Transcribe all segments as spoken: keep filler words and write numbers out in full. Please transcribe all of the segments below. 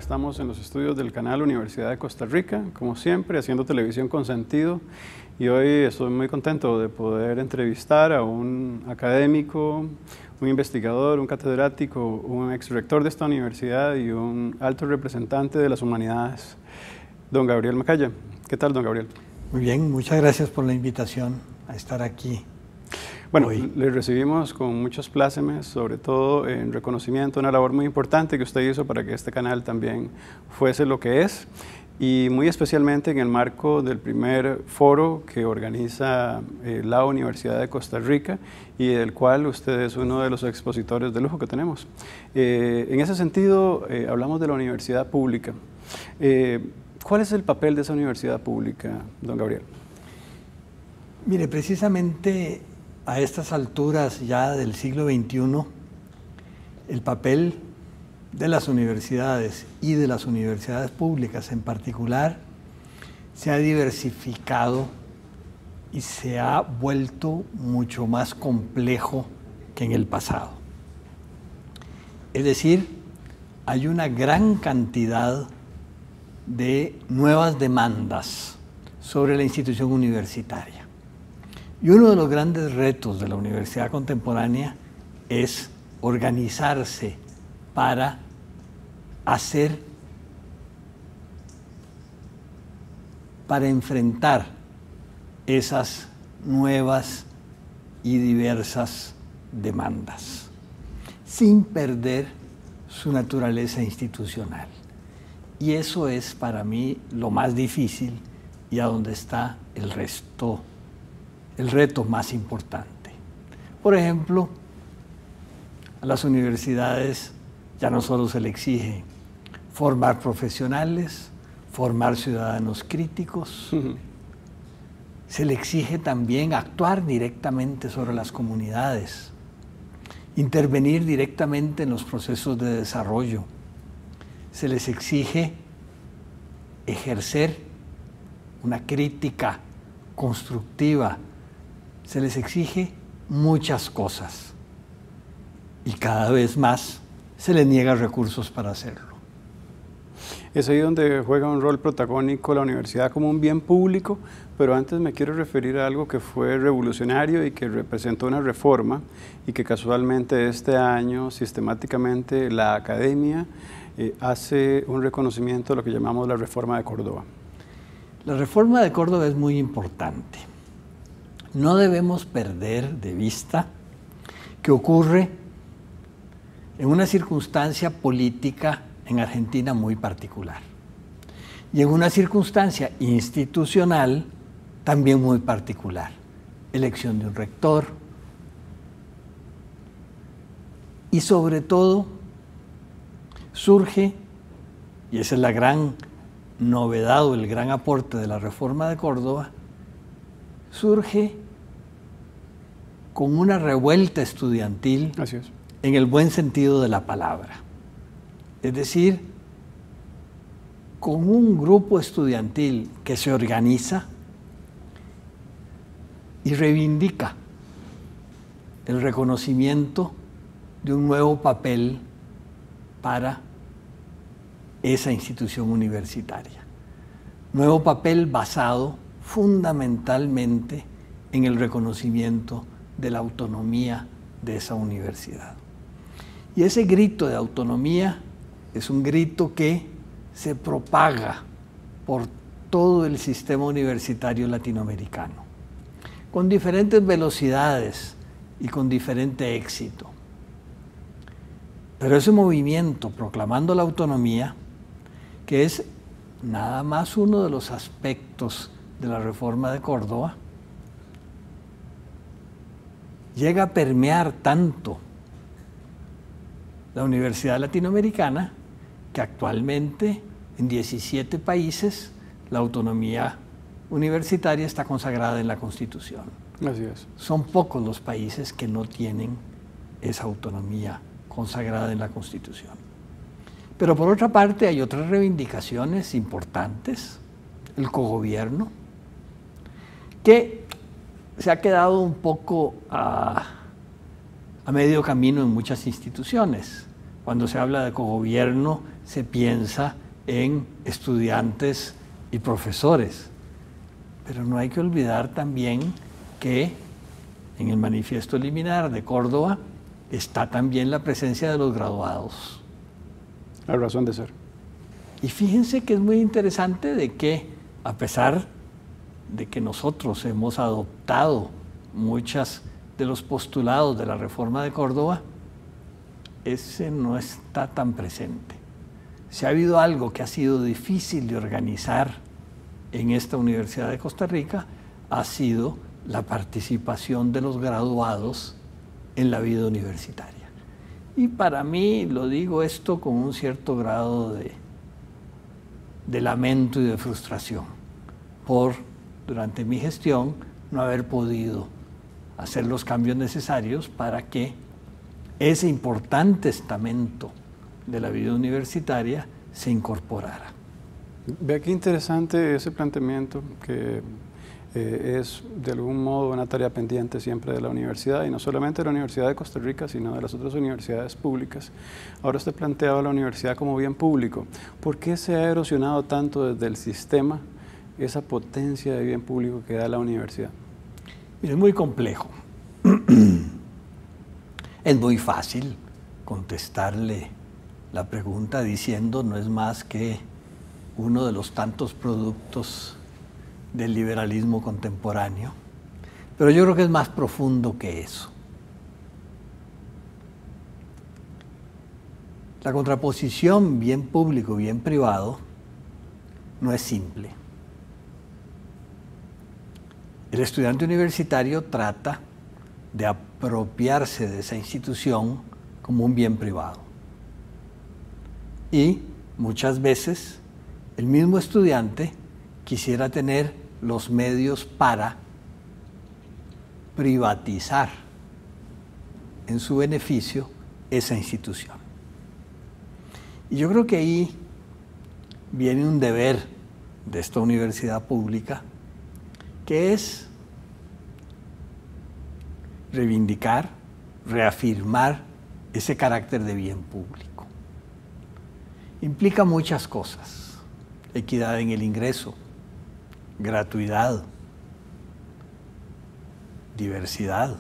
Estamos en los estudios del canal Universidad de Costa Rica, como siempre, haciendo televisión con sentido. Y hoy estoy muy contento de poder entrevistar a un académico, un investigador, un catedrático, un exrector de esta universidad y un alto representante de las humanidades, don Gabriel Macaya. ¿Qué tal, don Gabriel? Muy bien, muchas gracias por la invitación a estar aquí. Bueno, hoy. le recibimos con muchos plácemes, sobre todo en reconocimiento a una labor muy importante que usted hizo para que este canal también fuese lo que es, y muy especialmente en el marco del primer foro que organiza eh, la Universidad de Costa Rica y del cual usted es uno de los expositores de lujo que tenemos. Eh, en ese sentido, eh, hablamos de la universidad pública. Eh, ¿Cuál es el papel de esa universidad pública, don Gabriel? Mire, precisamente a estas alturas ya del siglo veintiuno, el papel de las universidades y de las universidades públicas en particular se ha diversificado y se ha vuelto mucho más complejo que en el pasado. Es decir, hay una gran cantidad de nuevas demandas sobre la institución universitaria. Y uno de los grandes retos de la universidad contemporánea es organizarse para hacer, para enfrentar esas nuevas y diversas demandas, sin perder su naturaleza institucional. Y eso es para mí lo más difícil y a donde está el resto, el reto más importante. Por ejemplo, a las universidades ya no solo se le exige formar profesionales, formar ciudadanos críticos, uh-huh. se le exige también actuar directamente sobre las comunidades, intervenir directamente en los procesos de desarrollo. Se les exige ejercer una crítica constructiva. Se les exige muchas cosas y cada vez más se les niega recursos para hacerlo. Es ahí donde juega un rol protagónico la universidad como un bien público, pero antes me quiero referir a algo que fue revolucionario y que representó una reforma y que casualmente este año sistemáticamente la academia eh, hace un reconocimiento de lo que llamamos la reforma de Córdoba. La reforma de Córdoba es muy importante. No debemos perder de vista que ocurre en una circunstancia política en Argentina muy particular y en una circunstancia institucional también muy particular. Elección de un rector y sobre todo surge, y esa es la gran novedad o el gran aporte de la reforma de Córdoba, surge con una revuelta estudiantil. Así es. En el buen sentido de la palabra. Es decir, con un grupo estudiantil que se organiza y reivindica el reconocimiento de un nuevo papel para esa institución universitaria. Nuevo papel basado fundamentalmente en el reconocimiento de la autonomía de esa universidad. Y ese grito de autonomía es un grito que se propaga por todo el sistema universitario latinoamericano, con diferentes velocidades y con diferente éxito. Pero ese movimiento proclamando la autonomía, que es nada más uno de los aspectos de la reforma de Córdoba, llega a permear tanto la Universidad Latinoamericana que actualmente en diecisiete países la autonomía universitaria está consagrada en la Constitución. Así es. Son pocos los países que no tienen esa autonomía consagrada en la Constitución. Pero por otra parte hay otras reivindicaciones importantes, el cogobierno, que se ha quedado un poco a, a medio camino en muchas instituciones. Cuando se habla de cogobierno, se piensa en estudiantes y profesores. Pero no hay que olvidar también que en el Manifiesto Liminar de Córdoba está también la presencia de los graduados. La razón de ser. Y fíjense que es muy interesante de que, a pesar de que nosotros hemos adoptado muchos de los postulados de la Reforma de Córdoba, ese no está tan presente. Si ha habido algo que ha sido difícil de organizar en esta Universidad de Costa Rica, ha sido la participación de los graduados en la vida universitaria. Y para mí, lo digo esto con un cierto grado de, de lamento y de frustración, por, durante mi gestión, no haber podido hacer los cambios necesarios para que ese importante estamento de la vida universitaria se incorporara. Vea qué interesante ese planteamiento, que eh, es de algún modo una tarea pendiente siempre de la universidad, y no solamente de la Universidad de Costa Rica, sino de las otras universidades públicas. Ahora usted planteaba la universidad como bien público. ¿Por qué se ha erosionado tanto desde el sistema esa potencia de bien público que da la universidad? Mire, es muy complejo. Es muy fácil contestarle la pregunta diciendo no es más que uno de los tantos productos del liberalismo contemporáneo, pero yo creo que es más profundo que eso. La contraposición bien público, bien privado, no es simple. El estudiante universitario trata de apropiarse de esa institución como un bien privado. Y muchas veces el mismo estudiante quisiera tener los medios para privatizar en su beneficio esa institución. Y yo creo que ahí viene un deber de esta universidad pública, que es reivindicar, reafirmar ese carácter de bien público. Implica muchas cosas: equidad en el ingreso, gratuidad, diversidad.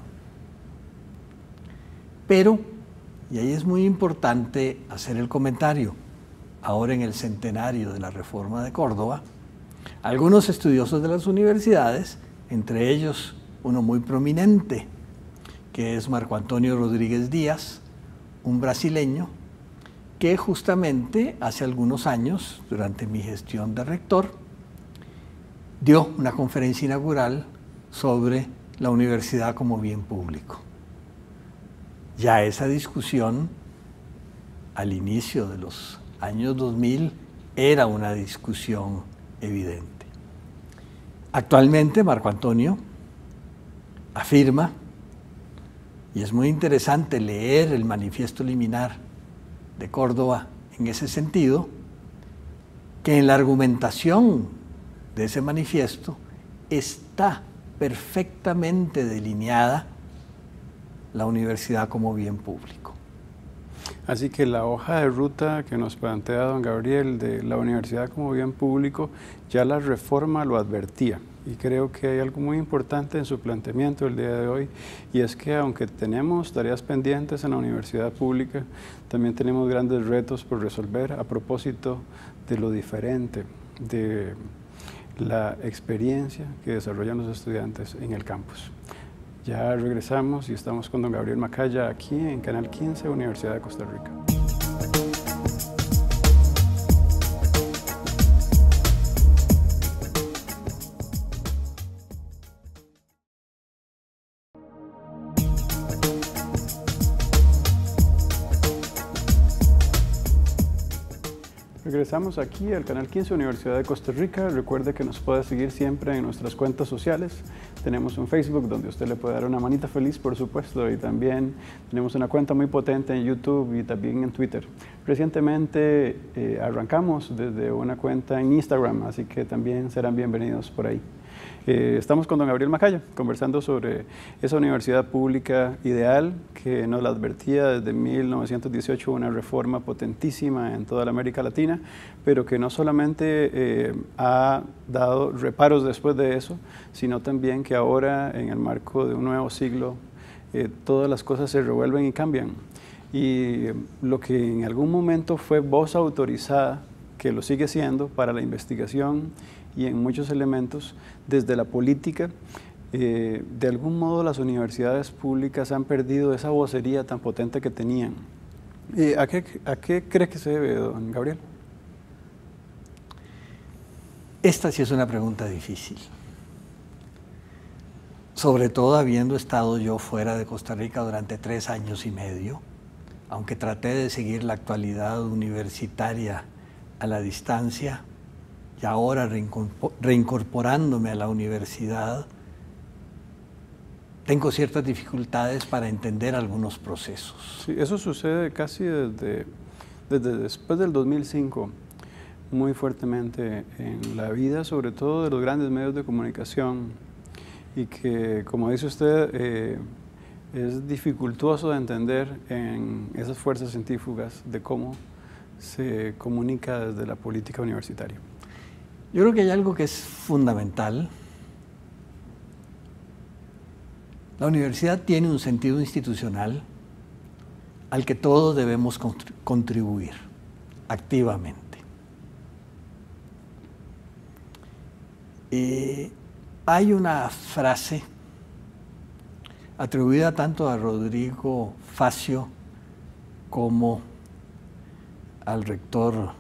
Pero, y ahí es muy importante hacer el comentario, ahora en el centenario de la Reforma de Córdoba, algunos estudiosos de las universidades, entre ellos uno muy prominente, que es Marco Antonio Rodríguez Díaz, un brasileño, que justamente hace algunos años, durante mi gestión de rector, dio una conferencia inaugural sobre la universidad como bien público. Ya esa discusión, al inicio de los años dos mil, era una discusión evidente. Actualmente Marco Antonio afirma, y es muy interesante leer el Manifiesto Liminar de Córdoba en ese sentido, que en la argumentación de ese manifiesto está perfectamente delineada la universidad como bien público. Así que la hoja de ruta que nos plantea don Gabriel de la universidad como bien público, ya la reforma lo advertía. Y creo que hay algo muy importante en su planteamiento el día de hoy, y es que aunque tenemos tareas pendientes en la universidad pública, también tenemos grandes retos por resolver a propósito de lo diferente, de la experiencia que desarrollan los estudiantes en el campus. Ya regresamos y estamos con don Gabriel Macaya aquí en Canal quince, Universidad de Costa Rica. Regresamos aquí al Canal quince, Universidad de Costa Rica. Recuerde que nos puede seguir siempre en nuestras cuentas sociales. Tenemos un Facebook donde usted le puede dar una manita feliz, por supuesto, y también tenemos una cuenta muy potente en YouTube y también en Twitter. Recientemente eh, arrancamos desde una cuenta en Instagram, así que también serán bienvenidos por ahí. Eh, estamos con don Gabriel Macaya, conversando sobre esa universidad pública ideal que nos la advertía desde mil novecientos dieciocho, una reforma potentísima en toda la América Latina, pero que no solamente eh, ha dado reparos después de eso, sino también que ahora, en el marco de un nuevo siglo, eh, todas las cosas se revuelven y cambian. Y lo que en algún momento fue voz autorizada, que lo sigue siendo para la investigación y en muchos elementos, desde la política, eh, de algún modo las universidades públicas han perdido esa vocería tan potente que tenían. Eh, ¿a, qué, ¿A qué cree que se debe, don Gabriel? Esta sí es una pregunta difícil. Sobre todo habiendo estado yo fuera de Costa Rica durante tres años y medio, aunque traté de seguir la actualidad universitaria a la distancia, y ahora reincorporándome a la universidad, tengo ciertas dificultades para entender algunos procesos. Sí, eso sucede casi desde, desde después del dos mil cinco, muy fuertemente en la vida, sobre todo de los grandes medios de comunicación, y que, como dice usted, eh, es dificultoso de entender en esas fuerzas centrífugas de cómo se comunica desde la política universitaria. Yo creo que hay algo que es fundamental. La universidad tiene un sentido institucional al que todos debemos contribuir activamente. Eh, hay una frase atribuida tanto a Rodrigo Facio como al rector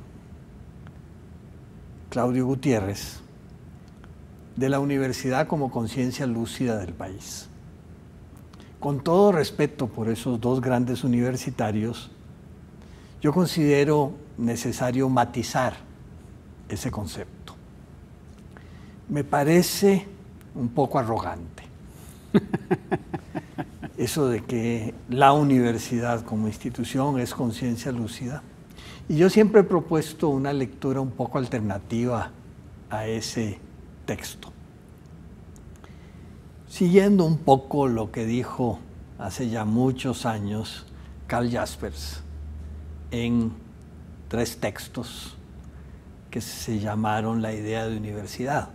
Claudio Gutiérrez, de la universidad como conciencia lúcida del país. Con todo respeto por esos dos grandes universitarios, yo considero necesario matizar ese concepto. Me parece un poco arrogante eso de que la universidad como institución es conciencia lúcida. Y yo siempre he propuesto una lectura un poco alternativa a ese texto. Siguiendo un poco lo que dijo hace ya muchos años Karl Jaspers en tres textos que se llamaron La idea de universidad.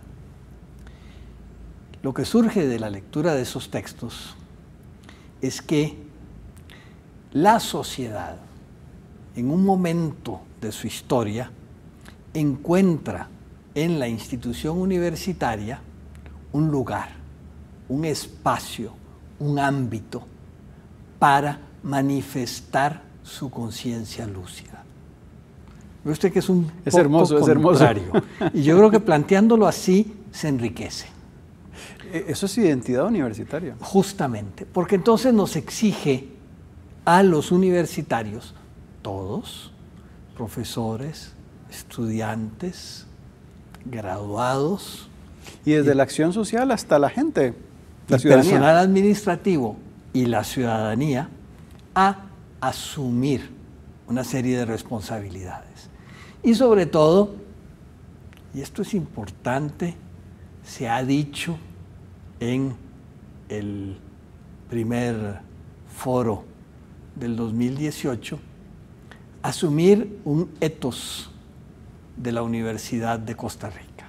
Lo que surge de la lectura de esos textos es que la sociedad, en un momento de su historia, encuentra en la institución universitaria un lugar, un espacio, un ámbito para manifestar su conciencia lúcida. ¿Ve usted que es un es poco hermoso, contrario? Es hermoso. Y yo creo que planteándolo así se enriquece. Eso es identidad universitaria. Justamente, porque entonces nos exige a los universitarios, todos, profesores, estudiantes, graduados. Y desde y, la acción social hasta la gente, la el ciudadanía. Personal administrativo y la ciudadanía, a asumir una serie de responsabilidades. Y sobre todo, y esto es importante, se ha dicho en el primer foro del dos mil dieciocho, asumir un ethos de la Universidad de Costa Rica.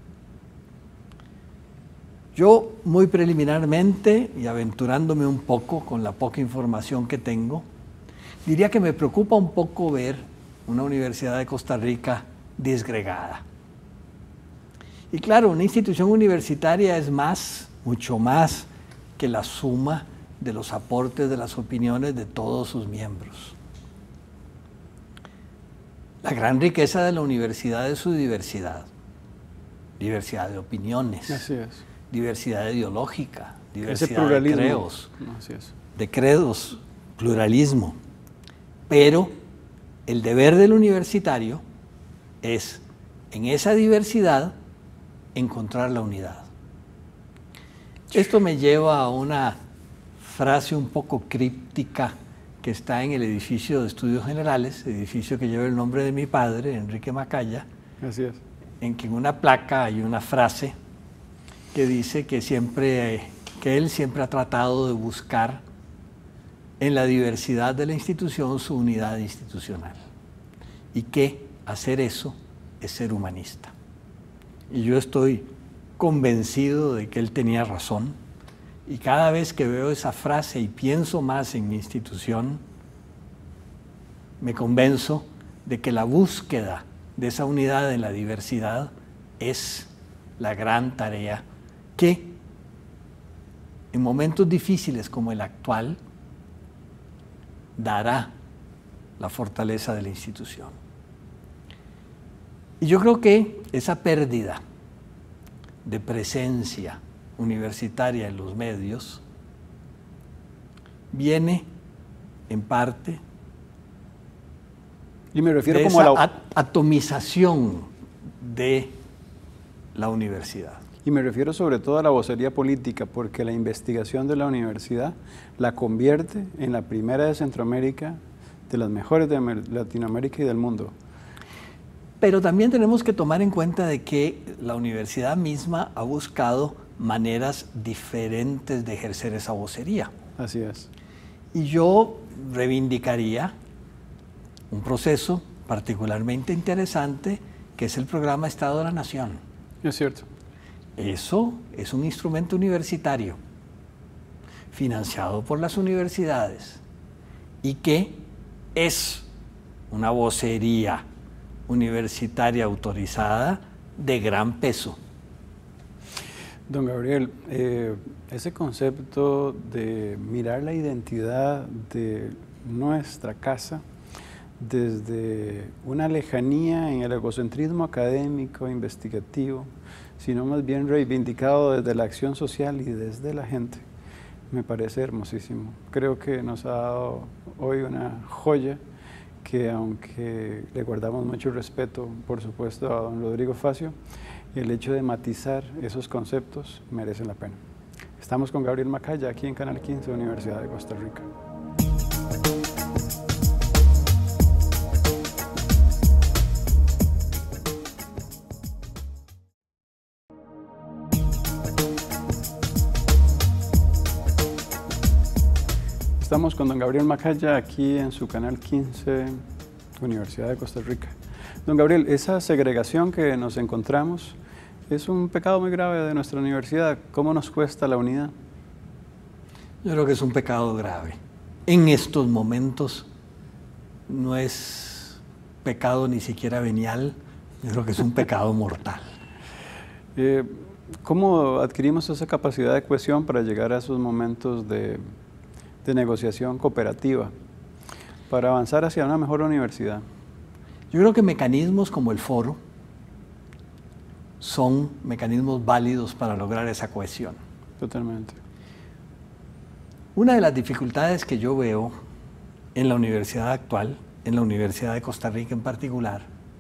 Yo, muy preliminarmente, y aventurándome un poco con la poca información que tengo, diría que me preocupa un poco ver una Universidad de Costa Rica disgregada. Y claro, una institución universitaria es más, mucho más que la suma de los aportes, de las opiniones de todos sus miembros. La gran riqueza de la universidad es su diversidad. Diversidad de opiniones. Así es. Diversidad ideológica, diversidad Ese pluralismo. de credos, Así es. de credos, pluralismo. Pero el deber del universitario es, en esa diversidad, encontrar la unidad. Esto me lleva a una frase un poco críptica que está en el edificio de Estudios Generales, edificio que lleva el nombre de mi padre, Enrique Macaya. Así es. En que en una placa hay una frase que dice que, siempre, que él siempre ha tratado de buscar en la diversidad de la institución su unidad institucional, y que hacer eso es ser humanista. Y yo estoy convencido de que él tenía razón, y cada vez que veo esa frase y pienso más en mi institución, me convenzo de que la búsqueda de esa unidad en la diversidad es la gran tarea que en momentos difíciles como el actual dará la fortaleza de la institución. Y yo creo que esa pérdida de presencia universitaria en los medios viene en parte y me refiero de como esa a la atomización de la universidad. Y me refiero sobre todo a la vocería política, porque la investigación de la universidad la convierte en la primera de Centroamérica, de las mejores de Latinoamérica y del mundo. Pero también tenemos que tomar en cuenta de que la universidad misma ha buscado maneras diferentes de ejercer esa vocería. Así es. Y yo reivindicaría un proceso particularmente interesante, que es el programa Estado de la Nación. Es cierto. Eso es un instrumento universitario, financiado por las universidades, y que es una vocería universitaria autorizada de gran peso. Don Gabriel, eh, ese concepto de mirar la identidad de nuestra casa desde una lejanía en el egocentrismo académico, investigativo, sino más bien reivindicado desde la acción social y desde la gente, me parece hermosísimo. Creo que nos ha dado hoy una joya que, aunque le guardamos mucho respeto, por supuesto, a don Rodrigo Facio, el hecho de matizar esos conceptos merecen la pena. Estamos con Gabriel Macaya, aquí en Canal quince, Universidad de Costa Rica. Estamos con don Gabriel Macaya aquí en su Canal quince, Universidad de Costa Rica. Don Gabriel, esa segregación que nos encontramos es un pecado muy grave de nuestra universidad. ¿Cómo nos cuesta la unidad? Yo creo que es un pecado grave. En estos momentos no es pecado ni siquiera venial, yo creo que es un pecado mortal. Eh, ¿Cómo adquirimos esa capacidad de cohesión para llegar a esos momentos de, de negociación cooperativa, para avanzar hacia una mejor universidad? Yo creo que mecanismos como el foro son mecanismos válidos para lograr esa cohesión. Totalmente. Una de las dificultades que yo veo en la universidad actual, en la Universidad de Costa Rica en particular,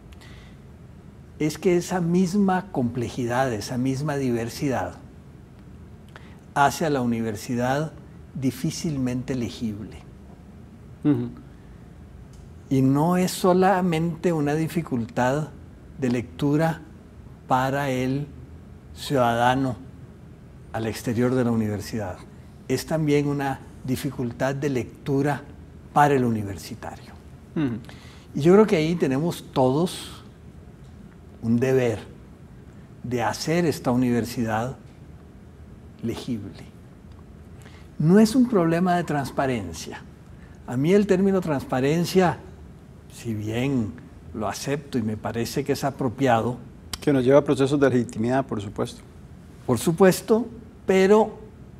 es que esa misma complejidad, esa misma diversidad, hace a la universidad difícilmente legible. Uh-huh. Y no es solamente una dificultad de lectura para el ciudadano al exterior de la universidad, es también una dificultad de lectura para el universitario. Uh-huh. Y yo creo que ahí tenemos todos un deber de hacer esta universidad legible. No es un problema de transparencia. A mí el término transparencia, si bien lo acepto y me parece que es apropiado, que nos lleva a procesos de legitimidad, por supuesto. Por supuesto, pero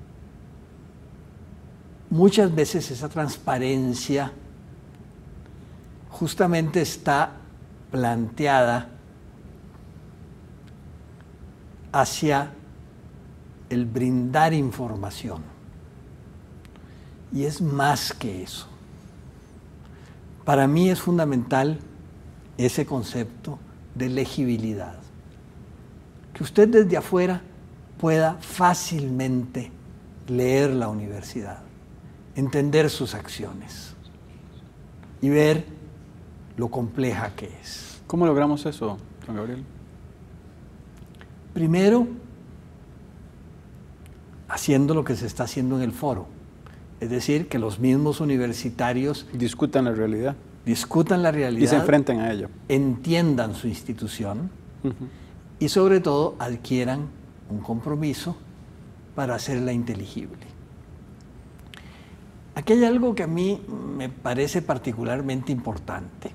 muchas veces esa transparencia justamente está planteada hacia el brindar información. Y es más que eso. Para mí es fundamental ese concepto de legibilidad. Que usted desde afuera pueda fácilmente leer la universidad, entender sus acciones. y ver lo compleja que es. ¿Cómo logramos eso, don Gabriel? Primero, haciendo lo que se está haciendo en el foro, es decir, que los mismos universitarios discutan la realidad. Discutan la realidad. Y se enfrenten a ella. Entiendan su institución Uh-huh. y sobre todo adquieran un compromiso para hacerla inteligible. Aquí hay algo que a mí me parece particularmente importante.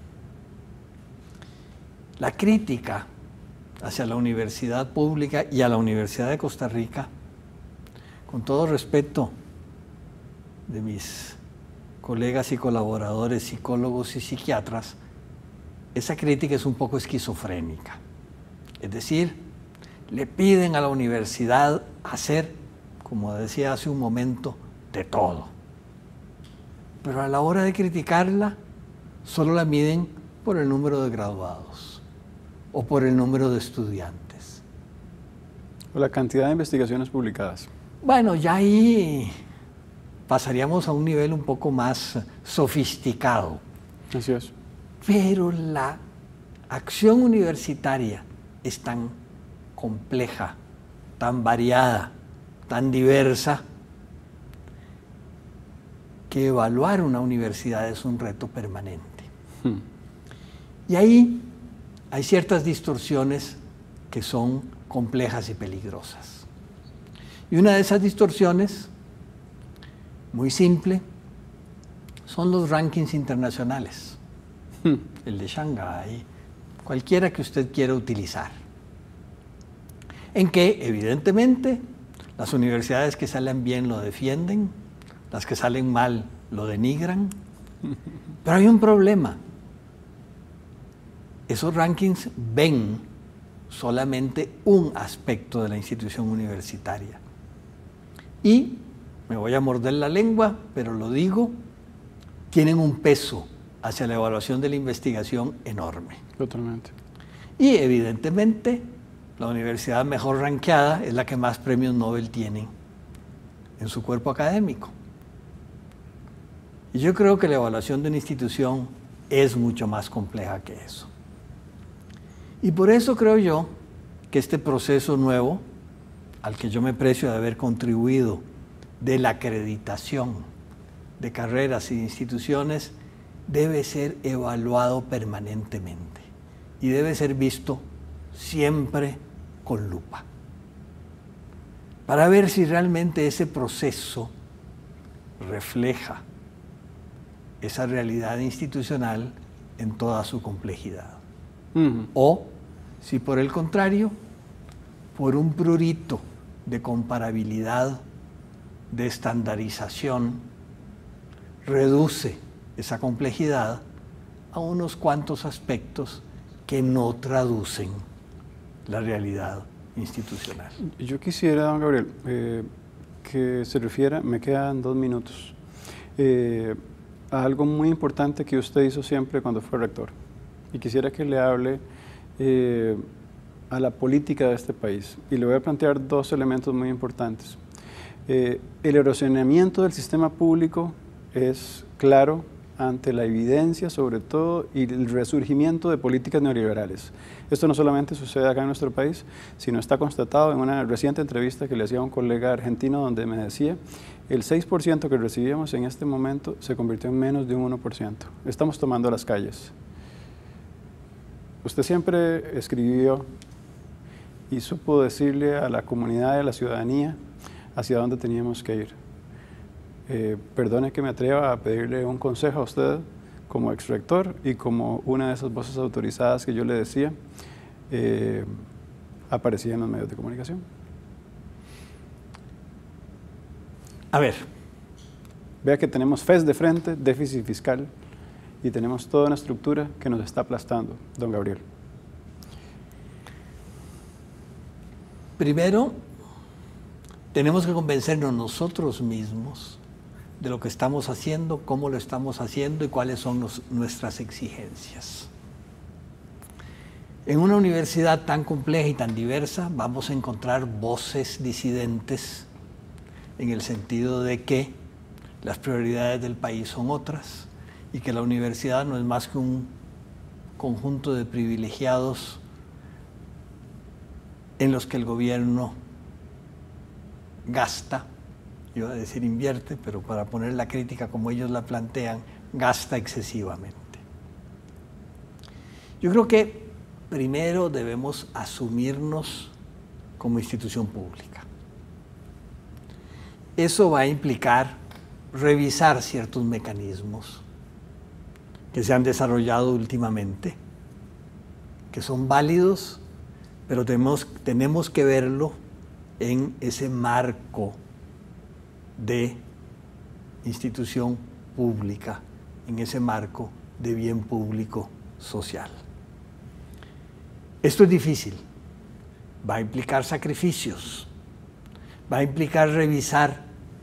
La crítica hacia la universidad pública y a la Universidad de Costa Rica, con todo respeto de mis colegas y colaboradores psicólogos y psiquiatras, esa crítica es un poco esquizofrénica. Es decir, le piden a la universidad hacer, como decía hace un momento, de todo. Pero a la hora de criticarla, solo la miden por el número de graduados o por el número de estudiantes. O la cantidad de investigaciones publicadas. Bueno, ya ahí pasaríamos a un nivel un poco más sofisticado. Así es. Pero la acción universitaria es tan compleja, tan variada, tan diversa, que evaluar una universidad es un reto permanente. Hmm. Y ahí hay ciertas distorsiones que son complejas y peligrosas. Y una de esas distorsiones, muy simple, son los rankings internacionales. Hmm. El de Shanghái, cualquiera que usted quiera utilizar. En que, evidentemente, las universidades que salen bien lo defienden, las que salen mal lo denigran. Pero hay un problema. Esos rankings ven solamente un aspecto de la institución universitaria. Y, me voy a morder la lengua, pero lo digo, tienen un peso hacia la evaluación de la investigación enorme. Totalmente. Y, evidentemente, la universidad mejor rankeada es la que más premios Nobel tiene en su cuerpo académico. Y yo creo que la evaluación de una institución es mucho más compleja que eso. Y por eso creo yo que este proceso nuevo, al que yo me precio de haber contribuido, de la acreditación de carreras y de instituciones, debe ser evaluado permanentemente y debe ser visto siempre con lupa, para ver si realmente ese proceso refleja esa realidad institucional en toda su complejidad. Uh-huh. O, si por el contrario, por un prurito de comparabilidad, de estandarización, reduce esa complejidad a unos cuantos aspectos que no traducen la realidad institucional. Yo quisiera, don Gabriel, eh, que se refiera, me quedan dos minutos, eh, a algo muy importante que usted hizo siempre cuando fue rector. Y quisiera que le hable eh, a la política de este país. Y le voy a plantear dos elementos muy importantes. Eh, el erosionamiento del sistema público es claro ante la evidencia, sobre todo, y el resurgimiento de políticas neoliberales. Esto no solamente sucede acá en nuestro país, sino está constatado en una reciente entrevista que le hacía a un colega argentino donde me decía el seis por ciento que recibíamos en este momento se convirtió en menos de un uno por ciento. Estamos tomando las calles. Usted siempre escribió y supo decirle a la comunidad y a la ciudadanía hacia dónde teníamos que ir. Eh, perdone que me atreva a pedirle un consejo a usted como exrector y como una de esas voces autorizadas que yo le decía, eh, aparecía en los medios de comunicación. A ver. Vea que tenemos F E S de frente, déficit fiscal, y tenemos toda una estructura que nos está aplastando, don Gabriel. Primero, tenemos que convencernos nosotros mismos de lo que estamos haciendo, cómo lo estamos haciendo y cuáles son los, nuestras exigencias. En una universidad tan compleja y tan diversa vamos a encontrar voces disidentes en el sentido de que las prioridades del país son otras y que la universidad no es más que un conjunto de privilegiados en los que el gobierno gasta, yo iba a decir invierte, pero para poner la crítica como ellos la plantean, gasta excesivamente. Yo creo que primero debemos asumirnos como institución pública. Eso va a implicar revisar ciertos mecanismos que se han desarrollado últimamente, que son válidos, pero tenemos, tenemos que verlo en ese marco de institución pública, en ese marco de bien público social. Esto es difícil, va a implicar sacrificios, va a implicar revisar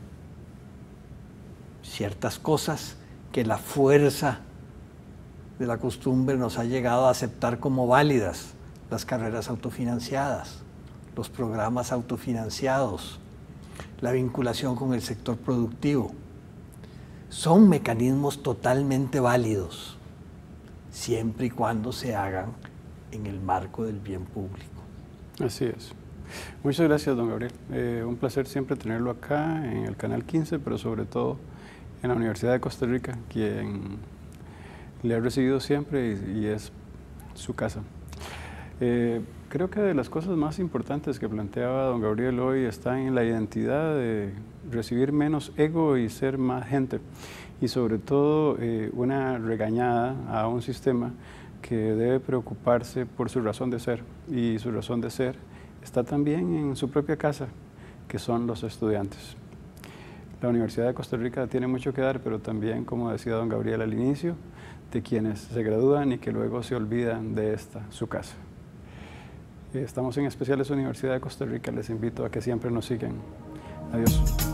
ciertas cosas que la fuerza de la costumbre nos ha llegado a aceptar como válidas, las carreras autofinanciadas, los programas autofinanciados, la vinculación con el sector productivo. Son mecanismos totalmente válidos, siempre y cuando se hagan en el marco del bien público. Así es. Muchas gracias, don Gabriel. Eh, un placer siempre tenerlo acá en el Canal quince, pero sobre todo en la Universidad de Costa Rica, quien le ha recibido siempre y, y es su casa. Eh, creo que de las cosas más importantes que planteaba don Gabriel hoy está en la identidad de recibir menos ego y ser más gente, y sobre todo eh, una regañada a un sistema que debe preocuparse por su razón de ser, y su razón de ser está también en su propia casa, que son los estudiantes. La Universidad de Costa Rica tiene mucho que dar, pero también, como decía don Gabriel al inicio, de quienes se gradúan y que luego se olvidan de esta, su casa. Estamos en Especiales Universidad de Costa Rica, les invito a que siempre nos sigan. Adiós.